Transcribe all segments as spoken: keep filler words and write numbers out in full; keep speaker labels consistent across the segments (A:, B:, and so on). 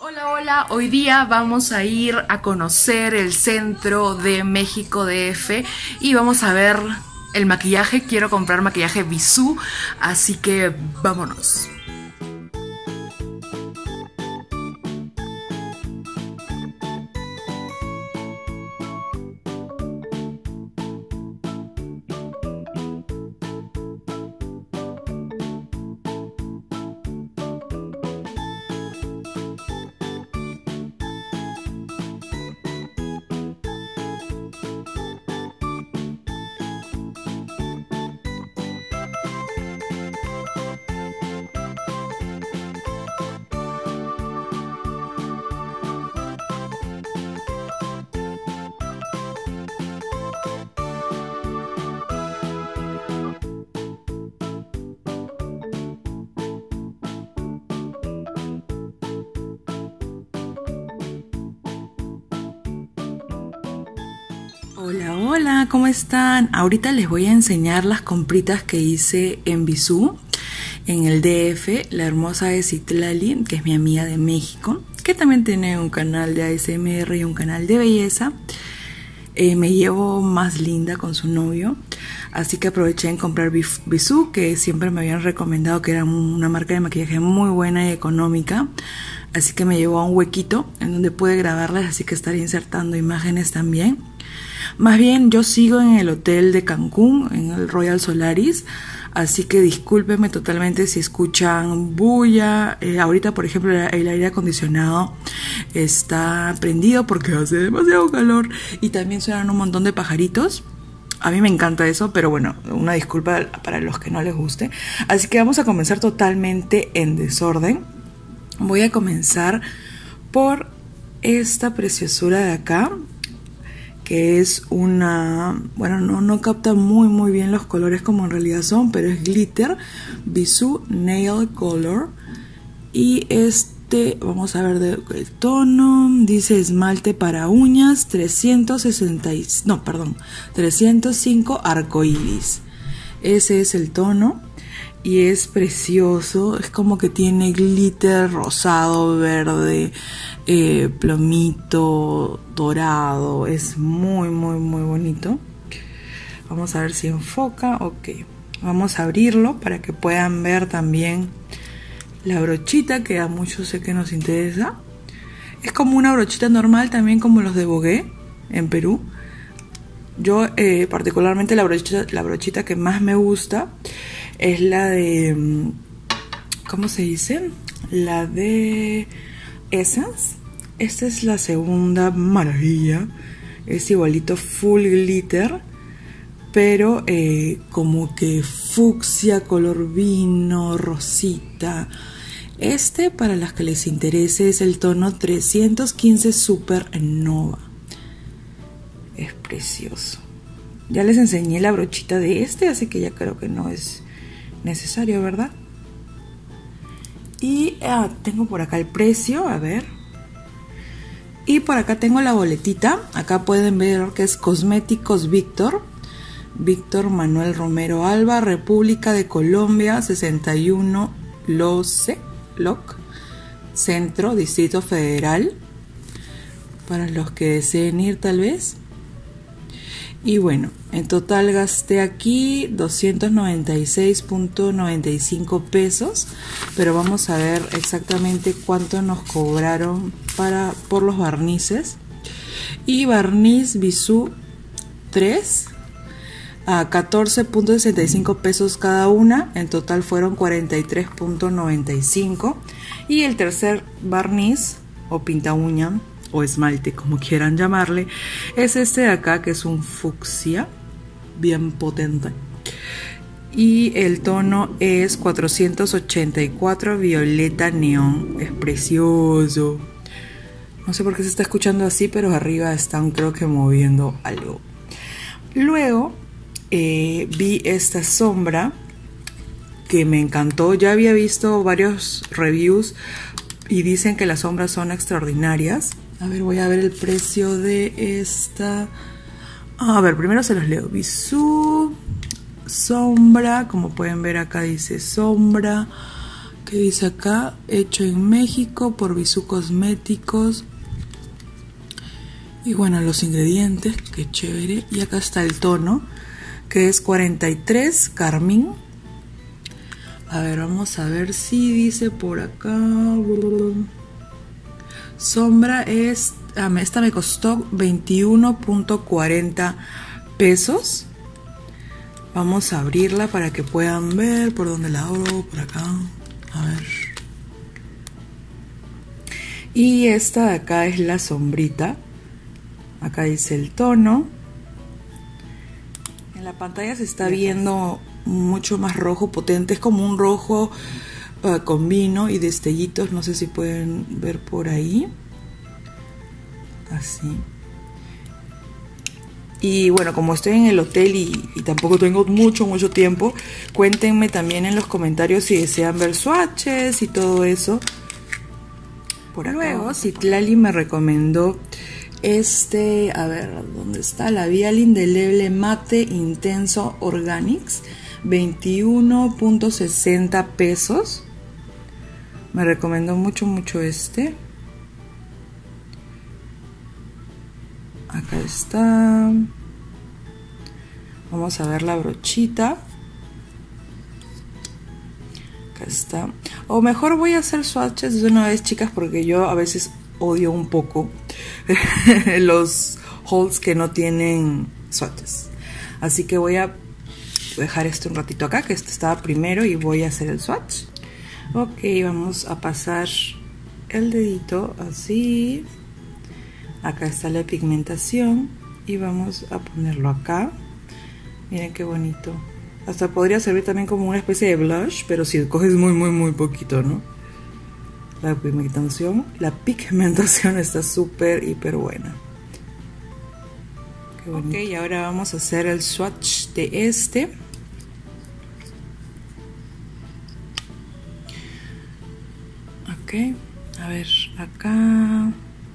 A: Hola, hola, hoy día vamos a ir a conocer el centro de México D F y vamos a ver el maquillaje. Quiero comprar maquillaje Bisú, así que vámonos. Hola, hola, ¿cómo están? Ahorita les voy a enseñar las compritas que hice en Bisú, en el D F, la hermosa de Citlali, que es mi amiga de México, que también tiene un canal de A S M R y un canal de belleza. Eh, me llevo más linda con su novio, así que aproveché en comprar Bisú, que siempre me habían recomendado que era una marca de maquillaje muy buena y económica. Así que me llevó a un huequito en donde pude grabarlas, así que estaré insertando imágenes también. Más bien, yo sigo en el hotel de Cancún, en el Royal Solaris, así que discúlpenme totalmente si escuchan bulla. Eh, ahorita, por ejemplo, el aire acondicionado está prendido porque hace demasiado calor y también suenan un montón de pajaritos. A mí me encanta eso, pero bueno, una disculpa para los que no les guste. Así que vamos a comenzar totalmente en desorden. Voy a comenzar por esta preciosura de acá, que es una, bueno, no, no capta muy muy bien los colores como en realidad son, pero es glitter Bisú Nail Color. Y este, vamos a ver de, el tono, dice esmalte para uñas, trescientos sesenta, no, perdón, trescientos cinco arcoíris. Ese es el tono y es precioso, es como que tiene glitter rosado, verde, eh, plomito, dorado, es muy muy muy bonito. Vamos a ver si enfoca. Ok, vamos a abrirlo para que puedan ver también la brochita, que a muchos sé que nos interesa. Es como una brochita normal, también como los de Bogué en Perú. Yo eh, particularmente la brochita, la brochita que más me gusta es la de, ¿cómo se dice? La de Essence. Esta es la segunda maravilla. Es igualito full glitter, pero eh, como que fucsia, color vino, rosita. Este, para las que les interese, es el tono trescientos quince Supernova. Es precioso. Ya les enseñé la brochita de este, así que ya creo que no es necesario, ¿verdad? Y ah, tengo por acá el precio, a ver. Y por acá tengo la boletita. Acá pueden ver que es Cosméticos Víctor. Víctor Manuel Romero Alba, República de Colombia, sesenta y uno Loce, Loc, Centro, Distrito Federal. Para los que deseen ir tal vez. Y bueno, en total gasté aquí doscientos noventa y seis punto noventa y cinco pesos, pero vamos a ver exactamente cuánto nos cobraron para, por los barnices. Y barniz Bisú tres a catorce punto sesenta y cinco pesos cada una, en total fueron cuarenta y tres punto noventa y cinco. Y el tercer barniz o pinta uña o esmalte, como quieran llamarle, es este de acá, que es un fucsia bien potente, y el tono es cuatrocientos ochenta y cuatro violeta neón. Es precioso. No sé por qué se está escuchando así, pero arriba están, creo que, moviendo algo. Luego eh, vi esta sombra que me encantó. Ya había visto varios reviews y dicen que las sombras son extraordinarias. A ver, voy a ver el precio de esta. A ver, primero se los leo. Bisú sombra, como pueden ver acá dice sombra, que que dice acá, hecho en México por Bisú Cosméticos. Y bueno, los ingredientes, qué chévere. Y acá está el tono, que es cuarenta y tres Carmín. A ver, vamos a ver si dice por acá. Sombra es, esta me costó veintiuno punto cuarenta pesos. Vamos a abrirla para que puedan ver por dónde la abro, por acá. A ver. Y esta de acá es la sombrita. Acá dice el tono. En la pantalla se está viendo mucho más rojo potente. Es como un rojo uh, con vino y destellitos. No sé si pueden ver por ahí. Así. Y bueno, como estoy en el hotel y, y tampoco tengo mucho, mucho tiempo, cuéntenme también en los comentarios si desean ver swatches y todo eso. Por acá. Luego, Citlali me recomendó este, a ver, ¿dónde está? Labial indeleble mate intenso Organics, veintiuno punto sesenta pesos. Me recomendó mucho, mucho este. Acá está. Vamos a ver la brochita. Acá está. O mejor voy a hacer swatches de una vez, chicas, porque yo a veces odio un poco los hauls que no tienen swatches. Así que voy a dejar esto un ratito acá, que este estaba primero, y voy a hacer el swatch. Ok, vamos a pasar el dedito así. Acá está la pigmentación y vamos a ponerlo acá. Miren qué bonito. Hasta podría servir también como una especie de blush, pero si coges muy muy muy poquito, ¿no? La pigmentación, la pigmentación está súper hiper buena. Qué bonito. Ok, y ahora vamos a hacer el swatch de este. Ok, a ver, acá.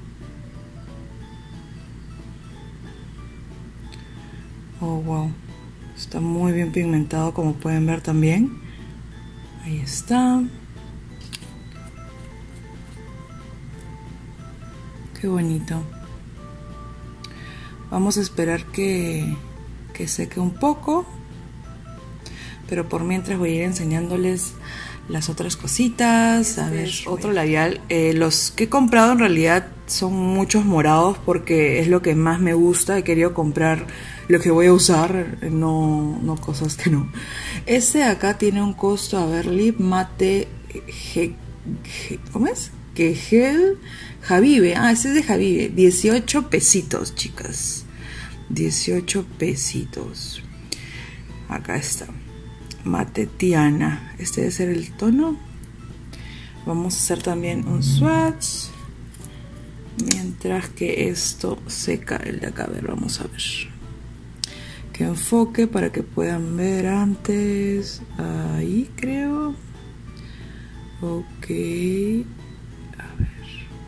A: Oh, wow. Está muy bien pigmentado, como pueden ver también. Ahí está. Qué bonito. Vamos a esperar que, que seque un poco. Pero por mientras voy a ir enseñándoles las otras cositas. A ver, otro labial. Eh, los que he comprado en realidad son muchos morados porque es lo que más me gusta. He querido comprar lo que voy a usar, no, no cosas que no. Este de acá tiene un costo, a ver, Lip Mate, G, G, ¿cómo es? Que gel Javive, ah, este es de Javive, dieciocho pesitos, chicas. dieciocho pesitos. Acá está. Mate Tiana. Este debe ser el tono. Vamos a hacer también un swatch. Mientras que esto seca el de acá. A ver, vamos a ver. Que enfoque para que puedan ver antes. Ahí creo. Ok. A ver.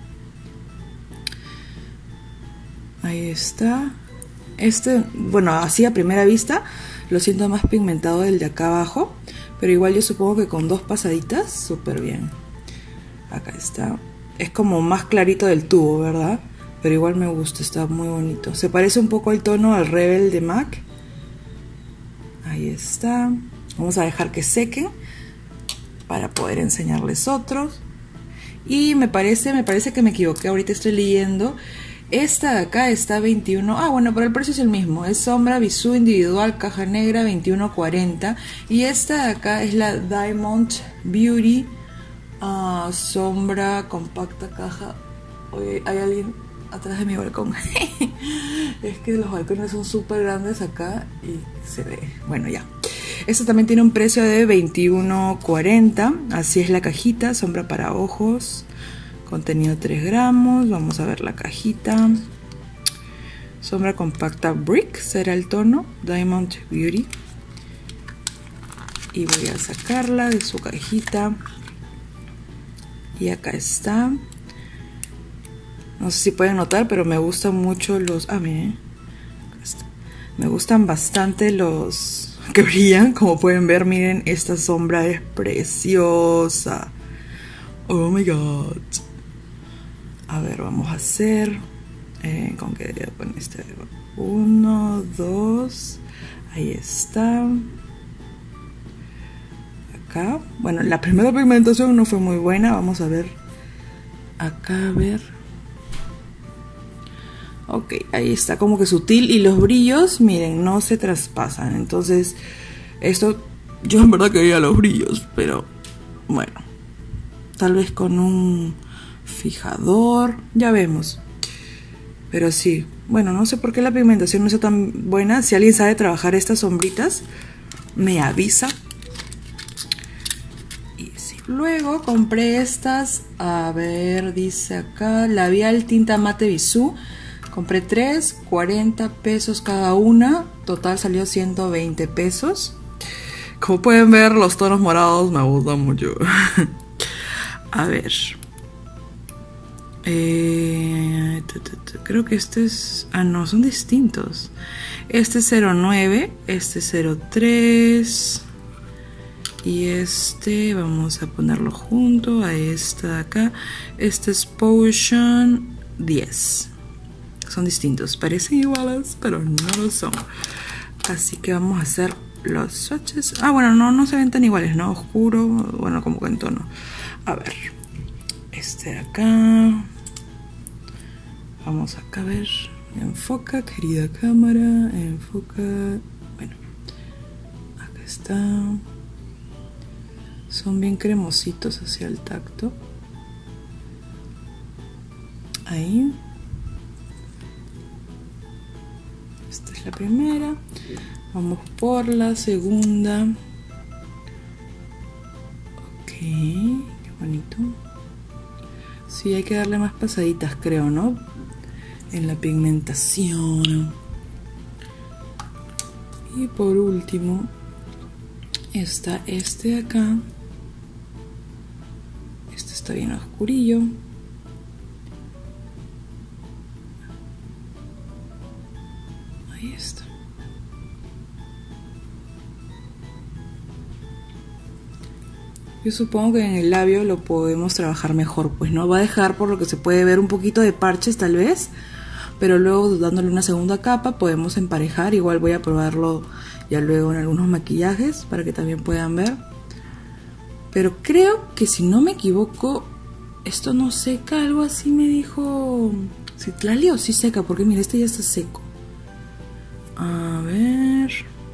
A: Ahí está. Este, bueno, así a primera vista lo siento más pigmentado del de acá abajo, pero igual yo supongo que con dos pasaditas súper bien. Acá está. Es como más clarito del tubo, ¿verdad? Pero igual me gusta, está muy bonito. Se parece un poco el tono al Rebel de MAC. Ahí está. Vamos a dejar que sequen para poder enseñarles otros. Y me parece, me parece que me equivoqué. Ahorita estoy leyendo. Esta de acá está veintiuno. Ah, bueno, pero el precio es el mismo. Es sombra Bisú individual, caja negra, veintiuno cuarenta. Y esta de acá es la Diamond Beauty uh, sombra compacta caja. Oye, hay alguien atrás de mi balcón. Es que los balcones son súper grandes acá y se ve. Bueno, ya. Esta también tiene un precio de veintiuno cuarenta. Así es la cajita, sombra para ojos. Contenido tres gramos. Vamos a ver la cajita. Sombra compacta Brick será el tono. Diamond Beauty. Y voy a sacarla de su cajita. Y acá está. No sé si pueden notar, pero me gustan mucho los... Ah, miren. Me gustan bastante los que brillan. Como pueden ver, miren, esta sombra es preciosa. Oh my god. A ver, vamos a hacer eh, con qué dedo con este dedo. Uno, dos. Ahí está. Acá. Bueno, la primera pigmentación no fue muy buena. Vamos a ver. Acá, a ver. Ok, ahí está como que sutil. Y los brillos, miren, no se traspasan. Entonces, esto, yo en verdad quería los brillos, pero bueno. Tal vez con un fijador, ya vemos. Pero sí, bueno, no sé por qué la pigmentación no está tan buena. Si alguien sabe trabajar estas sombritas, me avisa. Y sí. Luego compré estas, a ver, dice acá, labial tinta mate Bisú. Compré tres, cuarenta pesos cada una. Total salió ciento veinte pesos. Como pueden ver, los tonos morados me gustan mucho. A ver. Eh, creo que este es... Ah, no, son distintos. Este es cero nueve, este es cero tres. Y este, vamos a ponerlo junto a esta de acá. Este es Potion diez. Son distintos, parecen iguales, pero no lo son. Así que vamos a hacer los swatches. Ah, bueno, no, no se ven tan iguales, ¿no? Oscuro, bueno, como que en tono. A ver, este de acá. Vamos acá a ver. Enfoca, querida cámara. Enfoca. Bueno, acá está. Son bien cremositos hacia el tacto. Ahí. Esta es la primera. Vamos por la segunda. Ok, qué bonito. Sí, hay que darle más pasaditas, creo, ¿no? En la pigmentación. Y por último está este de acá. Este está bien oscurillo. Ahí está. Yo supongo que en el labio lo podemos trabajar mejor, pues no va a dejar, por lo que se puede ver, un poquito de parches tal vez, pero luego dándole una segunda capa podemos emparejar. Igual voy a probarlo ya luego en algunos maquillajes para que también puedan ver. Pero creo que, si no me equivoco, esto no seca, algo así me dijo Citlali, o sí seca, porque mira, este ya está seco. A ver,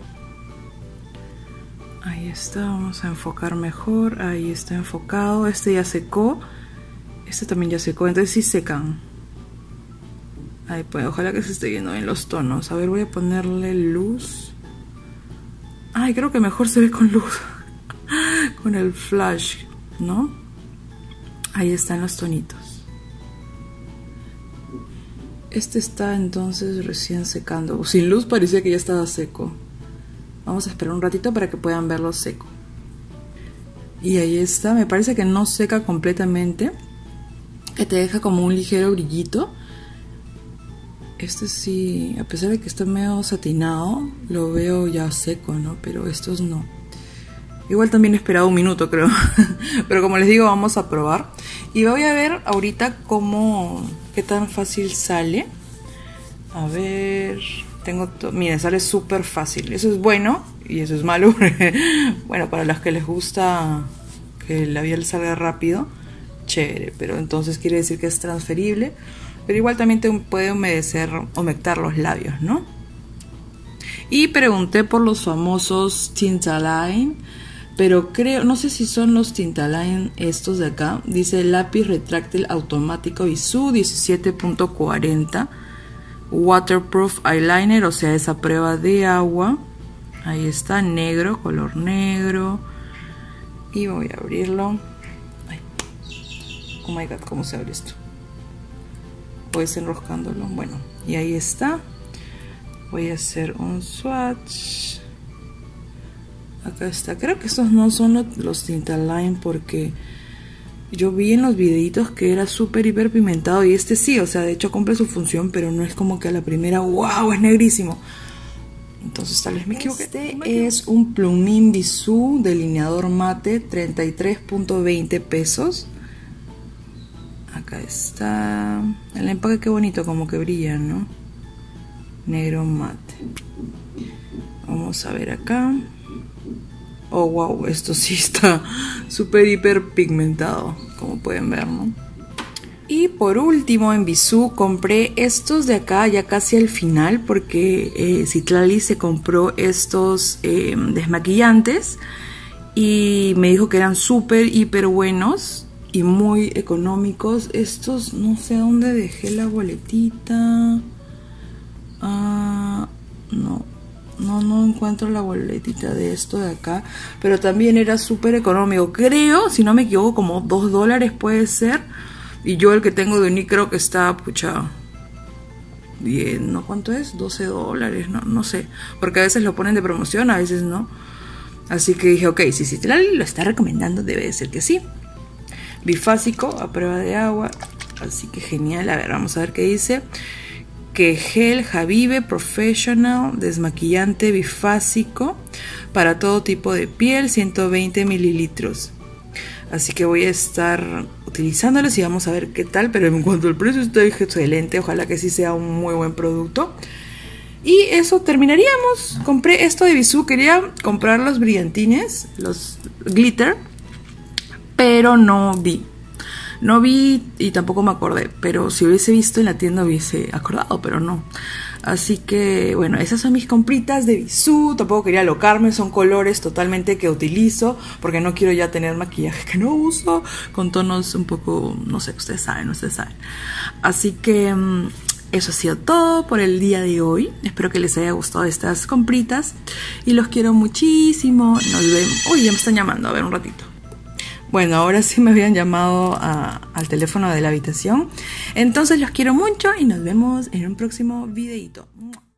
A: ahí está, vamos a enfocar mejor. Ahí está enfocado, este ya secó, este también ya secó, entonces sí secan. Ahí pues, ojalá que se esté viendo bien los tonos. A ver, voy a ponerle luz. Ay, creo que mejor se ve con luz. Con el flash, ¿no? Ahí están los tonitos. Este está entonces recién secando. Sin luz parecía que ya estaba seco. Vamos a esperar un ratito para que puedan verlo seco. Y ahí está, me parece que no seca completamente, que te deja como un ligero brillito. Este sí, a pesar de que está medio satinado, lo veo ya seco, ¿no? Pero estos no. Igual también he esperado un minuto, creo. Pero como les digo, vamos a probar. Y voy a ver ahorita cómo, qué tan fácil sale. A ver, tengo todo. Miren, sale súper fácil. Eso es bueno y eso es malo. Bueno, para los que les gusta que el labial salga rápido, chévere. Pero entonces quiere decir que es transferible. Pero igual también te puede humedecer, humectar los labios, ¿no? Y pregunté por los famosos Tintaline, pero creo, no sé si son los Tintaline estos de acá. Dice lápiz retráctil automático Bisú diecisiete punto cuarenta, waterproof eyeliner, o sea, esa prueba de agua. Ahí está, negro, color negro. Y voy a abrirlo. Ay. Oh my god, ¿cómo se abre esto? Pues enroscándolo. Bueno, y ahí está. Voy a hacer un swatch. Acá está. Creo que estos no son los Tintaline, porque yo vi en los videitos que era súper hiper pigmentado. Y este sí, o sea, de hecho cumple su función, pero no es como que a la primera, wow, es negrísimo. Entonces tal vez me equivoqué. Este es un plumín Bisú delineador mate, treinta y tres punto veinte pesos. Acá está. El empaque qué bonito, como que brilla, ¿no? Negro mate. Vamos a ver acá. Oh, wow, esto sí está súper hiper pigmentado, como pueden ver, ¿no? Y por último, en Bisú compré estos de acá ya casi al final, porque eh, Citlali se compró estos eh, desmaquillantes y me dijo que eran súper hiper buenos y muy económicos. Estos, no sé dónde dejé la boletita. Ah, no. No, no encuentro la boletita de esto de acá. Pero también era súper económico. Creo, si no me equivoco, como dos dólares puede ser. Y yo el que tengo de Uni creo que está, pucha, bien, ¿no? ¿Cuánto es? doce dólares, no, no sé. Porque a veces lo ponen de promoción, a veces no. Así que dije, ok, si Citlali lo está recomendando, debe de ser que sí. Bifásico a prueba de agua. Así que genial. A ver, vamos a ver qué dice. Que gel Habibe Professional desmaquillante bifásico para todo tipo de piel, ciento veinte mililitros. Así que voy a estar utilizándolos y vamos a ver qué tal. Pero en cuanto al precio está excelente. Ojalá que sí sea un muy buen producto. Y eso terminaríamos. Compré esto de Bisú. Quería comprar los brillantines, los glitter, pero no vi. No vi y tampoco me acordé, pero si hubiese visto en la tienda hubiese acordado, pero no. Así que, bueno, esas son mis compritas de Bisú. Tampoco quería alocarme, son colores totalmente que utilizo, porque no quiero ya tener maquillaje que no uso, con tonos un poco, no sé, ustedes saben, ustedes saben. Así que eso ha sido todo por el día de hoy. Espero que les haya gustado estas compritas y los quiero muchísimo. Nos vemos. Uy, ya me están llamando, a ver un ratito. Bueno, ahora sí me habían llamado a, al teléfono de la habitación. Entonces los quiero mucho y nos vemos en un próximo videito.